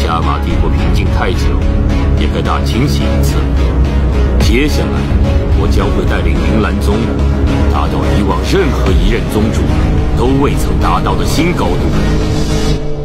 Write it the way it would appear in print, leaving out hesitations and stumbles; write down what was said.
加玛帝国平静太久，也该大清洗一次。接下来，我将会带领铃兰宗达到以往任何一任宗主都未曾达到的新高度。